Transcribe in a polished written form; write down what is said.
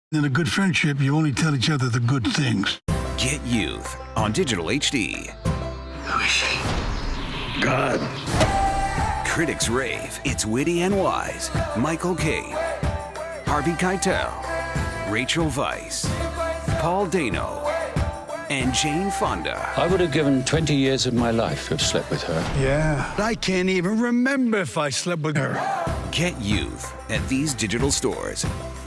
In a good friendship, you only tell each other the good things. Get Youth on Digital HD. Who is she? God. Critics rave it's witty and wise. Michael Caine, Harvey Keitel, Rachel Weisz, Paul Dano, and Jane Fonda. I would have given 20 years of my life to have slept with her. Yeah. I can't even remember if I slept with her. Get Youth at these digital stores.